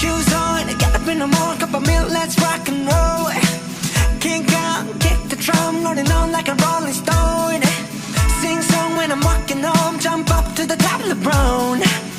shoes on, get up in the morning, cup of milk, let's rock and roll. Kick out, kick the drum, rolling on like a rolling stone. Sing song when I'm walking home, jump up to the top of the brown.